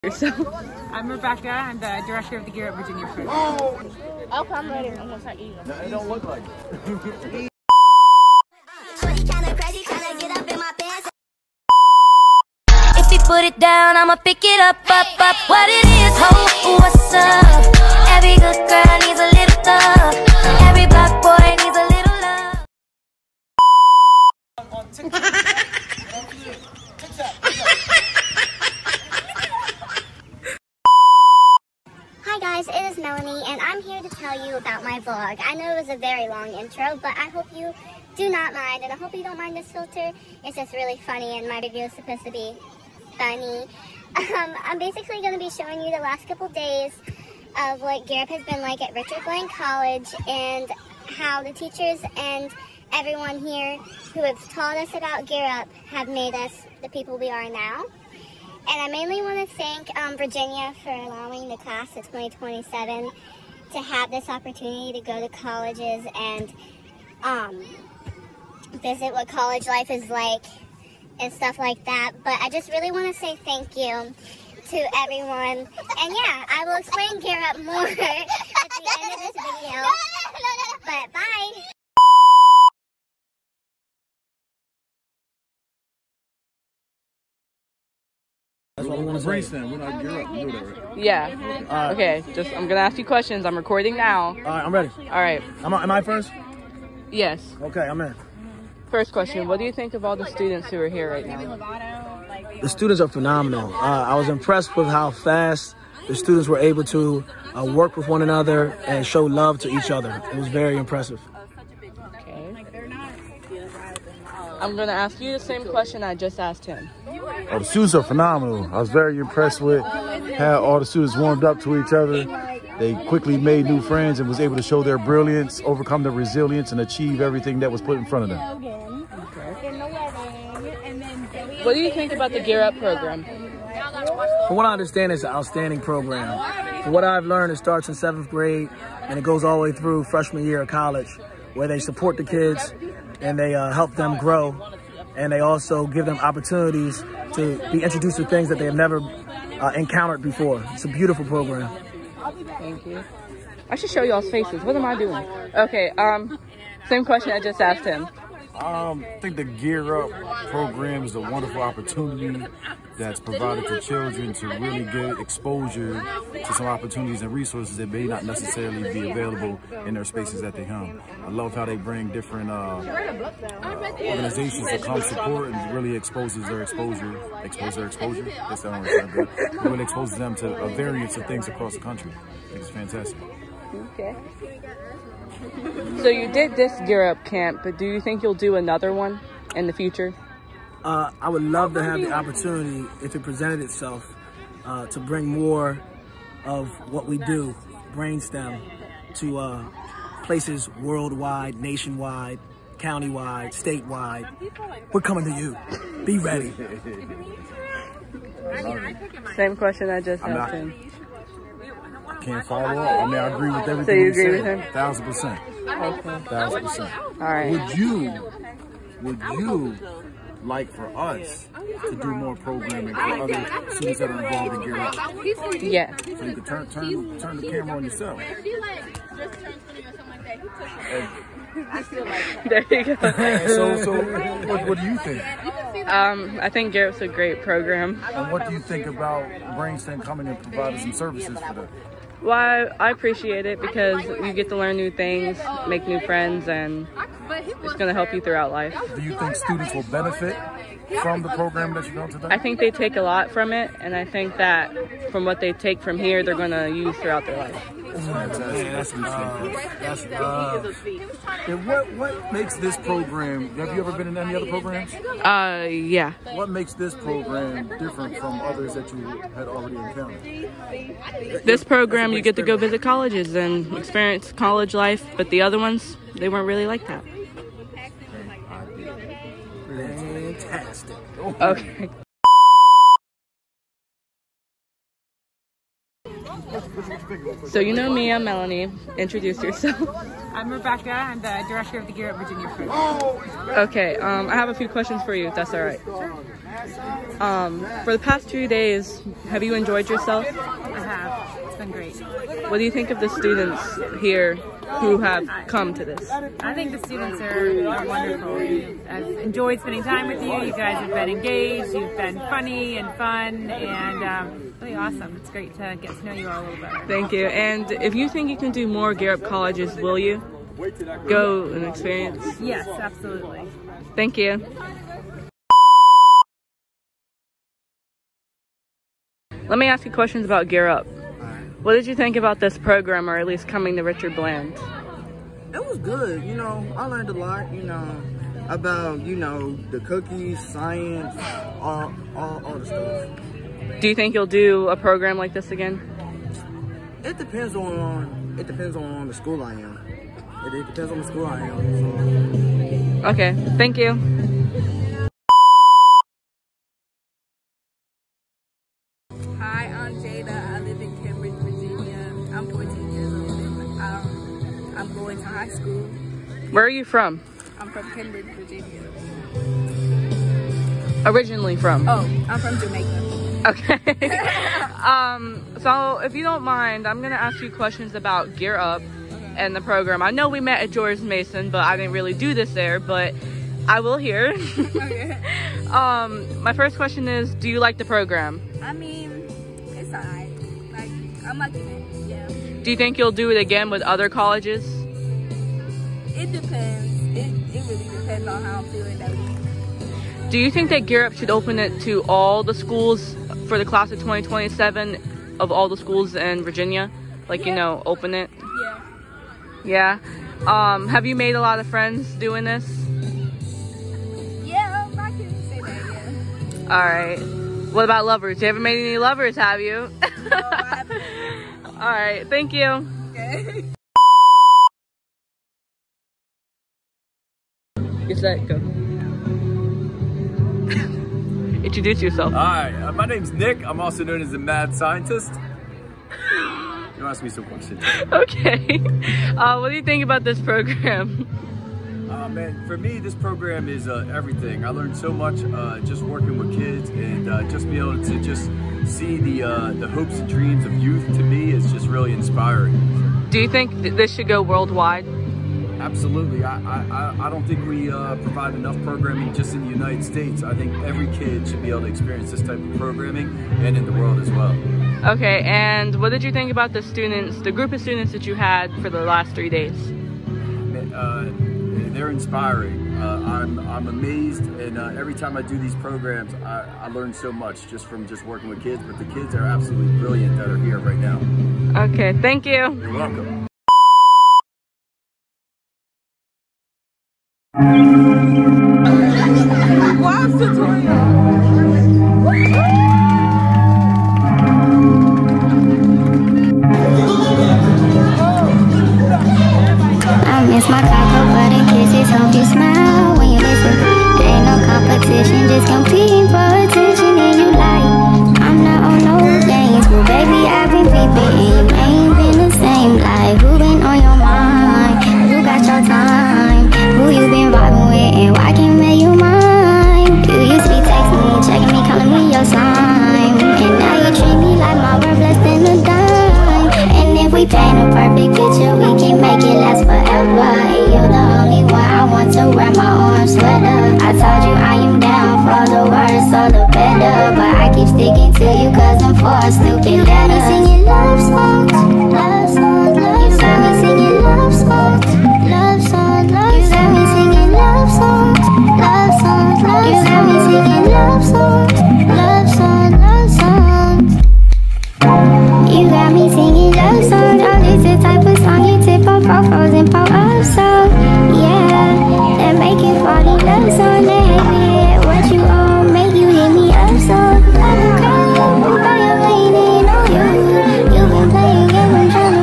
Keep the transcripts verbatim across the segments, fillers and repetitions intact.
So, I'm Rebecca. I'm the director of the Gear Up Virginia program. Oh, okay, I'm ready. I'm gonna start eating. No, it don't look like it. If you put it down, I'ma pick it up, up, up. What it is, ho, what's up? Every good girl needs a little love. Every black boy needs a little love. On TikTok. Hi guys, it is Melanie and I'm here to tell you about my vlog. I know it was a very long intro, but I hope you do not mind, and I hope you don't mind this filter. It's just really funny and my video is supposed to be funny. Um, I'm basically going to be showing you the last couple days of what Gear Up has been like at Richard Bland College and how the teachers and everyone here who have taught us about Gear Up have made us the people we are now. And I mainly want to thank um, Virginia for allowing the class of twenty twenty-seven to have this opportunity to go to colleges and um, visit what college life is like and stuff like that. But I just really want to say thank you to everyone. And yeah, I will explain Gear Up more at the end of this video. But bye! That's what we want to brainstem. We're not Gear Up. You know that, right? Yeah. Uh, okay, just I'm gonna ask you questions. I'm recording now. All right, I'm ready. All right. Am I, am I first? Yes. Okay, I'm in. First question, what do you think of all the students who are here right now? The students are phenomenal. Uh, I was impressed with how fast the students were able to uh, work with one another and show love to each other. It was very impressive. Okay. I'm gonna ask you the same question I just asked him. Oh, the students are phenomenal. I was very impressed with how all the students warmed up to each other. They quickly made new friends and was able to show their brilliance, overcome their resilience, and achieve everything that was put in front of them. What do you think about the Gear Up program? From what I understand, it's an outstanding program. From what I've learned, it starts in seventh grade and it goes all the way through freshman year of college, where they support the kids and they uh, help them grow. And they also give them opportunities to be introduced to things that they have never uh, encountered before. It's a beautiful program. Thank you. I should show y'all's faces. What am I doing? Okay, um, same question I just asked him. Um, I think the Gear Up program is a wonderful opportunity that's provided to children to really get exposure to some opportunities and resources that may not necessarily be available in their spaces that they come. I love how they bring different uh, uh, organizations to come support and really exposes their exposure, expose their exposure, that's that one, good. It really exposes them to a variance of things across the country. I think it's fantastic. Okay. So you did this Gear Up camp, but do you think you'll do another one in the future? Uh, I would love to have the opportunity, if it presented itself, uh, to bring more of what we do, Brainstem, to uh, places worldwide, nationwide, countywide, statewide. We're coming to you. Be ready. Same question I just I'm asked not, him. I can't follow up. I mean, I agree with everything So you he agree said. with him? Thousand percent. Okay. Thousand percent. All right. Would you, would you like for us to do more programming for other students that are involved in Gear Up? Yeah. So you can turn, turn, turn the camera on yourself. There you go. so, so what, what do you think? Um, I think Gear Up's a great program. And what do you think about Brainstem coming and providing some services for them? Well, I, I appreciate it because you get to learn new things, make new friends, and it's going to help you throughout life. Do you think students will benefit from the program that you've done today? I think they take a lot from it, and I think that from what they take from here, they're going to use throughout their life. Man, that's love. That's love. And what, what makes this program, have you ever been in any other programs? Uh, yeah. What makes this program different from others that you had already encountered? This program, you get to go visit colleges and experience college life, but the other ones, they weren't really like that. Fantastic. Okay. So you know me, I'm Melanie. Introduce yourself. I'm Rebecca. I'm the director of the Gear Up Virginia program. Okay, um, I have a few questions for you, if that's all right. Um, for the past two days, have you enjoyed yourself? I have. It's been great. What do you think of the students here who have come to this? I think the students are, are wonderful. I've enjoyed spending time with you. You guys have been engaged. You've been funny and fun and um, really awesome. It's great to get to know you all a little bit. Thank you. And if you think you can do more Gear Up colleges, will you go and experience? Yes, absolutely. Thank you. Let me ask you questions about Gear Up. What did you think about this program, or at least coming to Richard Bland? It was good, you know, I learned a lot, you know, about, you know, the cookies, science, all, all, all the stuff. Do you think you'll do a program like this again? It depends on, it depends on the school I am. It, it depends on the school I am, so. Okay, thank you. Hi, I'm Jada. I live in Cambridge, Virginia. I'm fourteen years old and um, I'm going to high school. Where are you from? I'm from Cambridge, Virginia. Originally from? Oh, I'm from Jamaica. Okay. um, so if you don't mind, I'm going to ask you questions about Gear Up and the program. I know we met at George Mason, but I didn't really do this there, but I will here. Okay. um, my first question is, do you like the program? I mean, it's alright. Like, I'm liking it, yeah. Do you think you'll do it again with other colleges? It depends. It, it really depends on how I'm feeling that week. Do you think that Gear Up should open it to all the schools for the class of twenty twenty-seven, of all the schools in Virginia? Like, yeah. You know, open it? Yeah. Yeah? Um, have you made a lot of friends doing this? Yeah, I can say that, yeah. Alright. What about lovers? You haven't made any lovers, have you? No, I haven't. Alright, thank you. Okay. Is that go? Introduce yourself. Hi, uh, my name's Nick. I'm also known as the mad scientist. You ask me some questions. Okay. Uh, what do you think about this program? Uh, man, for me, this program is uh, everything. I learned so much uh, just working with kids, and uh, just be able to just see the uh, the hopes and dreams of youth. To me, is just really inspiring. Do you think th this should go worldwide? Absolutely. I, I, I don't think we uh, provide enough programming just in the United States. I think every kid should be able to experience this type of programming, and in the world as well. Okay, and what did you think about the students, the group of students that you had for the last three days? Uh, they're inspiring. Uh, I'm, I'm amazed, and uh, every time I do these programs, I, I learn so much just from just working with kids, but the kids are absolutely brilliant that are here right now. Okay, thank you. You're welcome. Wow, tutorial. I miss my cocoa butter kisses, hope you smile when you listen. There ain't no competition, just competing for attention. And you like, I'm not on no games, but baby, I've been peeping, and you ain't been the same. Like, who been on your mind? Who got your time? Who you been vibing with, and why can't make you mine? You used to be texting me, checking me, calling me your sign, and now you treat me like my word blessed in a dime. And if we paint a perfect picture, we can make it last forever. And you're the only one I want to wear my orange sweater. I told you I am down for the worse or the better, but I keep sticking to you cause I'm for stupid letters. Singing love songs, love songs, love songs. You got me singing love songs, love songs, love songs. You got me singing love songs, love songs, love songs. You got me singing love songs, love songs, love songs. You got me singing love songs. Oh, this the type of song you tip on for frozen po up so yeah, that make you fall in love song. That hate me at what you own, make you hit me up so. Love the girl, who by your lane, ain't on you. You been playing games, I'm trying to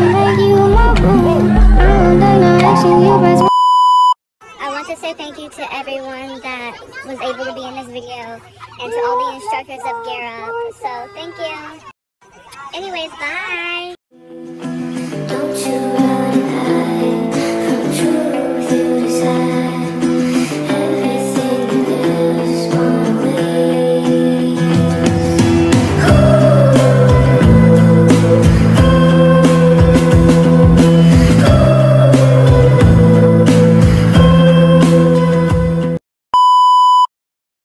Anyways, bye.